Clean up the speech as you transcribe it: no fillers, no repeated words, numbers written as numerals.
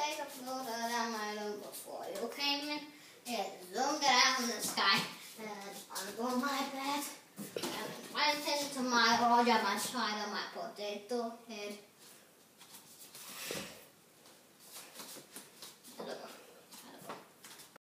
days I floated on my own before you came in. It zoomed around the sky and under my bed. And went into my Roger, my side of my potato head.